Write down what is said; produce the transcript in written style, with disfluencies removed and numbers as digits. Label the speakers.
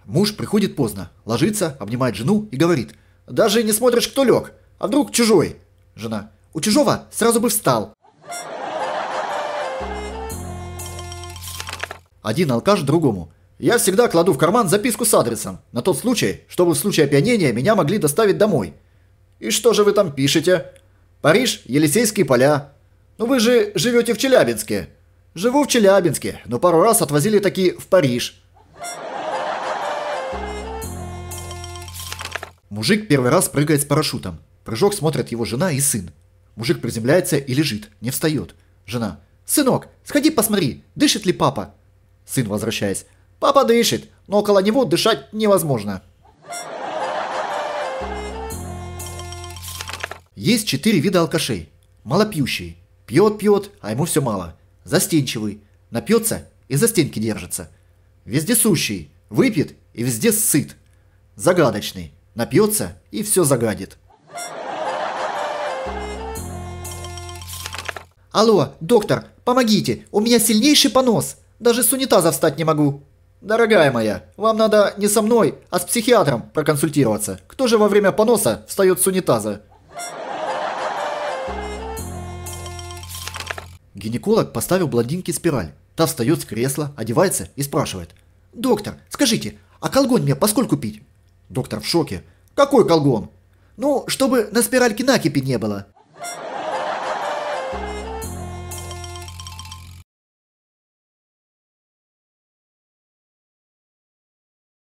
Speaker 1: Муж приходит поздно, ложится, обнимает жену и говорит: «Даже не смотришь, кто лег, а вдруг чужой?» Жена: «У чужого сразу бы встал». Один алкаш другому: «Я всегда кладу в карман записку с адресом, на тот случай, чтобы в случае опьянения меня могли доставить домой». «И что же вы там пишете?» «Париж, Елисейские поля». «Ну вы же живете в Челябинске». «Живу в Челябинске, но пару раз отвозили таки в Париж». Мужик первый раз прыгает с парашютом. Прыжок смотрят его жена и сын. Мужик приземляется и лежит, не встает. Жена: «Сынок, сходи посмотри, дышит ли папа?» Сын, возвращаясь: «Папа дышит, но около него дышать невозможно». Есть 4 вида алкашей. Малопьющий. Пьет, а ему все мало. Застенчивый. Напьется и за стенки держится. Вездесущий. Выпьет и везде сыт. Загадочный. Напьется и все загадит. «Алло, доктор, помогите, у меня сильнейший понос. Даже с унитаза встать не могу». «Дорогая моя, вам надо не со мной, а с психиатром проконсультироваться. Кто же во время поноса встает с унитаза?» Гинеколог поставил блондинке спираль. Та встает с кресла, одевается и спрашивает: «Доктор, скажите, а колгон мне поскольку пить?» Доктор в шоке. «Какой колгон?» «Ну, чтобы на спиральке накипи не было».